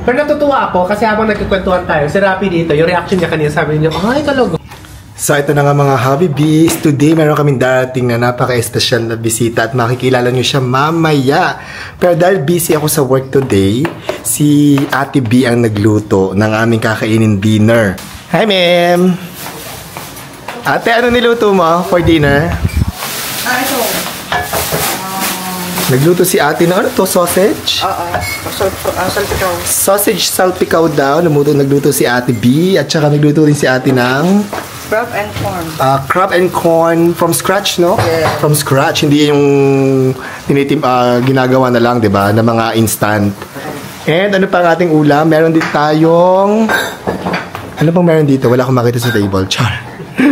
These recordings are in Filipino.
Pero natutuwa ako kasi habang nagkikwentuhan tayo, si Rapi dito, yung reaction niya kanina, sabi niya, ay talaga. So ito na nga mga Hobby Bees. Today meron kaming darating na napaka-espesyal na bisita at makikilala nyo siya mamaya. Pero dahil busy ako sa work today, si Ate B ang nagluto ng aming kakainin dinner. Hi ma'am! Ate, ano niluto mo for dinner? Ito. Nagluto si ate na ano to? Sausage? Salpikaw. Sausage salpikaw daw. Nagluto si ate B. At saka nagluto rin si ate ng Crab and corn. crab and corn from scratch, no? Yeah. From scratch. Hindi yung ginagawa na lang, di ba? Na mga instant. And ano pa ang ating ulam? Meron din tayong... Ano bang meron dito? Wala akong makita sa table. Char.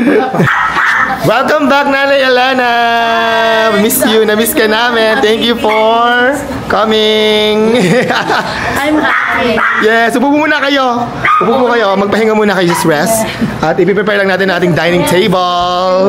Welcome back, Nanay Elena! Miss you. Na-miss ka namin. Thank you for coming. I'm happy. Yes, upo muna kayo. Upo po kayo. Magpahinga muna kayo sa rest. At ipiprepare lang natin ating dining table.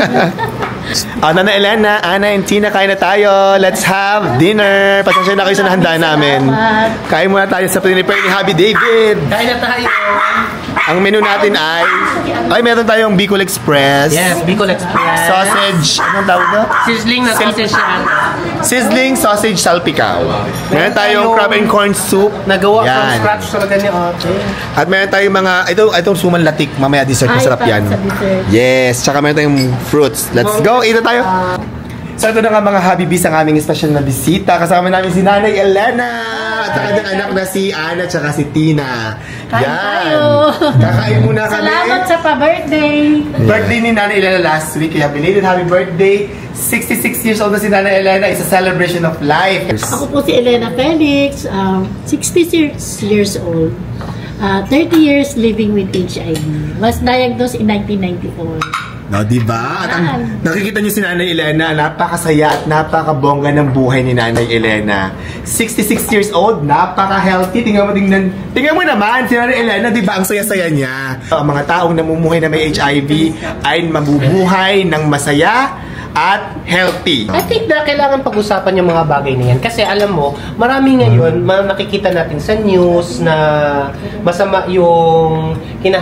Nanay Elena, Ana and Tina, kain na tayo. Let's have dinner. Pasensya na kayo sa nahanda namin. Kain muna tayo sa prepare ni Happy David. Kain na tayo. Ang menu natin ay meron tayong Bicol Express. Yes, Bicol Express. Sausage, anong tawag na? Sizzling na sausage yan. Sizzling sausage salpikaw. Meron tayong crab and corn soup. Nagawa from Yan. scratch talaga ni ate. At meron tayong mga, itong suman latik, mamaya dessert, masarap yan. Yes, tsaka meron tayong fruits. Let's go, ito tayo. So ito na nga mga Hobby Bees ang aming special na bisita. Kasama namin si Nanay Elena. At ang anak na si Ana tsaka si Tina. Kain tayo. Kakain muna kami. Salamat sa pa-birthday. Birthday ni Nanay Elena last week. Kaya belated happy birthday. 66 years old na si Nanay Elena. It's a celebration of life. Ako po si Elena Felix, 66 years old. 30 years living with HIV. Was diagnosed in 1994. No, diba? At nakikita niyo si Nanay Elena, napakasaya at napakabongga ng buhay ni Nanay Elena. 66 years old, napaka-healthy. Tingnan mo naman, si Nanay Elena, diba, ang saya-saya niya. Ang mga taong namumuhay na may HIV ay mabubuhay ng masaya at healthy. I think na kailangan pag-usapan yung mga bagay na yan. Kasi alam mo, marami ngayon, nakikita natin sa news na masama yung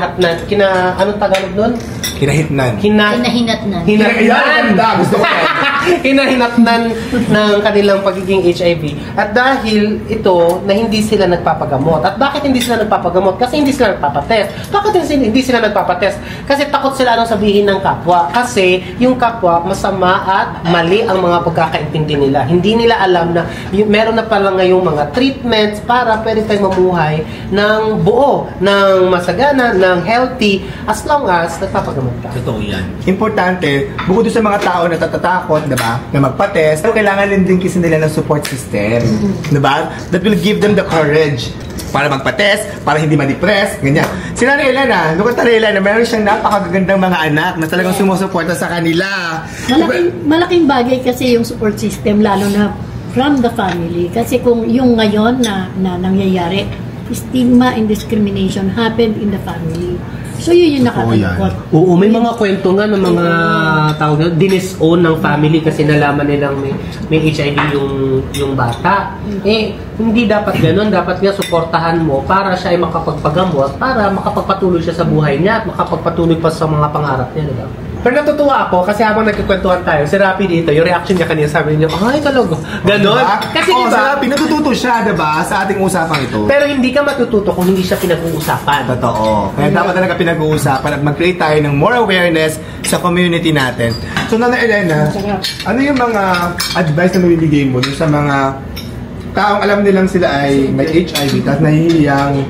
anong Tagalog nun? Hinahitnan. Hinahinatnan. Gusto ko Hinahinatnan ng kanilang pagiging HIV. At dahil ito, na hindi sila nagpapagamot. At bakit hindi sila nagpapagamot? Kasi hindi sila nagpapatest. Bakit hindi sila nagpapatest? Kasi takot sila anong sabihin ng kapwa. Kasi yung kapwa, masama at mali ang mga pagkakaintindi nila. Hindi nila alam na meron na pala ngayong mga treatments para pwede tayong mamuhay ng buo, ng masagana, ng healthy, as long as nagpapagamot ka. Totoo yan. Importante, bukod sa mga tao na natatakot, diba, na magpa-test, pero kailangan din kasi nila ng support system. Diba? That will give them the courage para magpa-test, para hindi ma-depress, ganyan. Si Nanay Elena, look at Nanay Elena, meron siyang napakagagandang mga anak na talagang sumusuporta sa kanila. Malaking bagay kasi yung support system, lalo na from the family. Kasi kung yung ngayon na nangyayari, stigma and discrimination happened in the family. So yun yung nakakalungkot. Oo, may mga kwento nga ng mga tao na dinis-own ng family kasi nalaman nilang may HIV yung bata. Hindi dapat gano'n. Dapat nga suportahan mo para siya ay makapagpagamot, para makapagpatuloy siya sa buhay niya at makapagpatuloy pa sa mga pangarap niya, diba? Pero natutuwa ako kasi habang nagkikwentuhan tayo, si Rapi dito, yung reaction niya kanina, sabi niya, ay talaga, gano'n. Kasi diba, si Rapi, natututo siya, diba, sa ating usapang ito. Pero hindi ka matututo kung hindi siya pinag-uusapan. Totoo. Kaya dapat talaga pinag-uusapan at mag-create tayo ng more awareness sa community natin. So, Nanay Elena, ano yung mga advice na mabibigay mo sa mga taong alam nilang sila ay may HIV at nahihiyang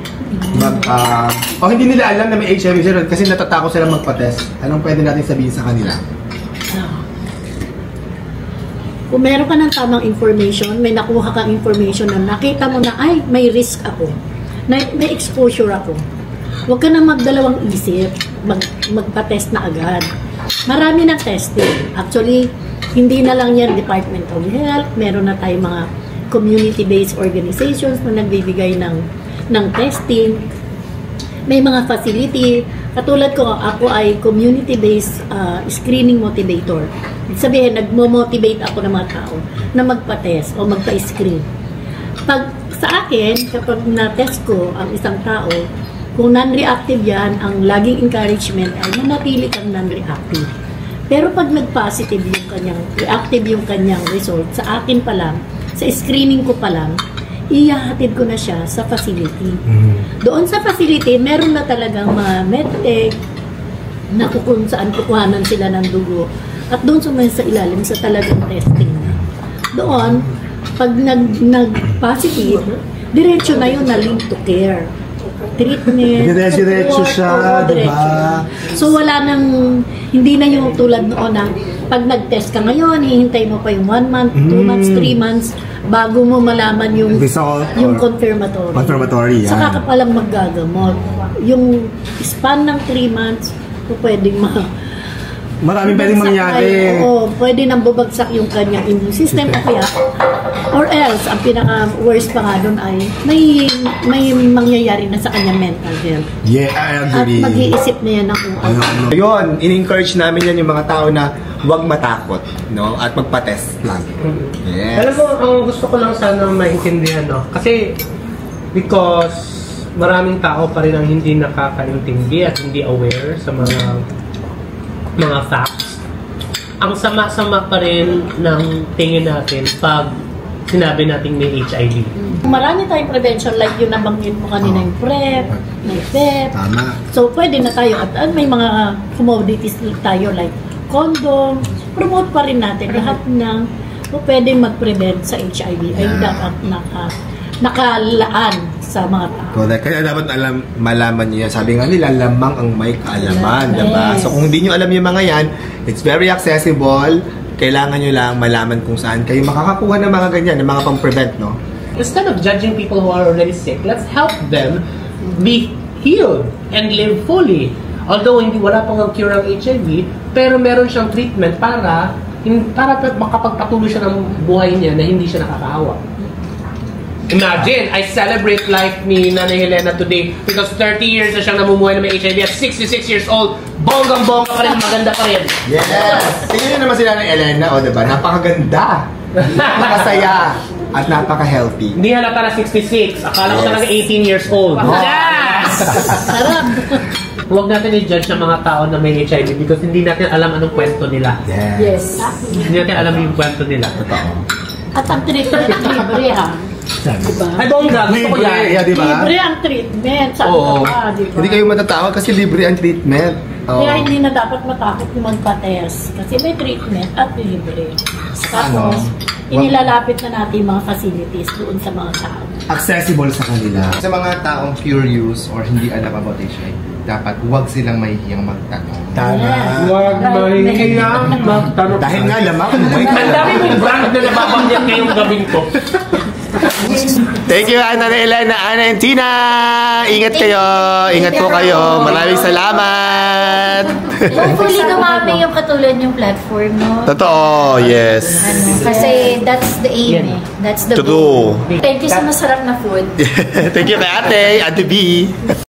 hindi nila alam na may HIV sila kasi natatakot sila magpa-test. Anong pwede natin sabihin sa kanila? Kung meron ka ng tamang information, may nakuha kang information na nakita mo na, ay, may risk ako, may exposure ako. Huwag ka na magdalawang isip, magpa-test na agad. Marami ng testing. Actually, hindi na lang yan Department of Health, meron na tayong mga community-based organizations na nagbibigay ng testing. May mga facility. Katulad ko, ako ay community-based screening motivator. Sabihin, nagmo-motivate ako ng mga tao na magpa-test o magpa-screen. Pag Sa akin, kapag na-test ko ang isang tao, kung non-reactive yan, ang laging encouragement ay manatili kang non-reactive. Pero pag nag-positive yung kanyang, reactive yung kanyang result, sa akin pa lang, sa screening ko pa lang, ihahatid ko na siya sa facility. Doon sa facility, meron na talagang mga medtech na kung saan kukuhanan sila ng dugo. At doon sa ilalim sa talagang testing na. Doon, pag nag-positive, diretso na yun na link to care. Treatment. Diretso siya, diba? So wala nang, hindi na yung tulad noon na pag nag-test ka ngayon, hihintay mo pa yung 1 month, 2 months, 3 months, bago mo malaman yung Result yung or confirmatory. Confirmatory, yan. Saka ka palang maggagamot. Yung span ng 3 months, pwedeng Maraming pwedeng mangyari. Oo, pwede nang bubagsak yung kanyang immune system o kaya, or else, ang pinaka-worst pa nga doon ay may mangyayari na sa kanyang mental health. Yeah, I At agree. mag-iisip na yan ng kung ano. Ayun, in-encourage namin yan yung mga tao na huwag matakot, no? At magpa-test lang. Yes. Alam mo, ang gusto ko lang sana maintindihan, no? Kasi, because maraming tao pa rin ang hindi nakakaintindi at hindi aware sa mga facts. Ang sama-sama pa rin ng tingin natin pag sinabi nating may HIV. Marami tayong prevention like yung nabanggit mo kanina yung PrEP, may PEP. Tama. So, pwede na tayo. At may mga commodities tayo like condom. Promote pa rin natin lahat ng pwedeng mag-prevent sa HIV ay dapat nakalaan sa mga tao. Correct. Kaya dapat malaman niyo yan. Sabi nga nila, lamang ang may kaalaman, diba? Yes. So kung hindi niyo alam yung mga yan, it's very accessible. Kailangan niyo lang malaman kung saan kayo makakakuha ng mga ganyan, ng mga pang-prevent, no? Instead of judging people who are already sick, let's help them be healed and live fully. Although hindi wala pang cure ang HIV, pero meron siyang treatment para makapagpatuloy siya ng buhay niya na hindi siya nakakaawa. Imagine, I celebrate life ni Nanay Helena today because 30 years na siyang namumuhay na may HIV at 66 years old, bonggang-bongga pa rin, maganda pa rin. Yes! Tingnan niyo naman sila ng Elena, o diba? Napakaganda! Napakasaya! At napaka-healthy. Hindi halata na 66, akala ko Yes. talaga 18 years old. Yes! Sarap! Huwag natin i-judge ang mga tao na may HIV because hindi natin alam anong kwento nila. Yes. Hindi natin alam yung kwento nila. Totoo. At ang treatment libre ha. Diba? Ay, bongga, gusto ko yan. Yeah, diba? Libre ang treatment. Sabi Oo. ko pa, diba? Hindi kayo matatawag kasi libre ang treatment. Oo. Kaya hindi na dapat matakot yung magpa-test. Kasi may treatment at libre. Tapos, inilalapit na natin yung mga facilities doon sa mga tao. Accessible sa kanila. Sa mga taong curious or hindi alam about HIV, dapat huwag silang mahihiyang magtanong. Tama. Huwag mahihiyang magtanong. Dahil nga lamang, may Ang dami mong brand na nababanggit ngayong gabing ko. Thank you, Ana Elena, Ana and Tina! Ingat kayo! Ingat po kayo! Maraming salamat! Hopefully, dumami yung katulad yung platform, no? Totoo, yes. Kasi that's the aim, eh. That's the To goal. do. Thank you sa masarap na food. Thank you kay Ate B.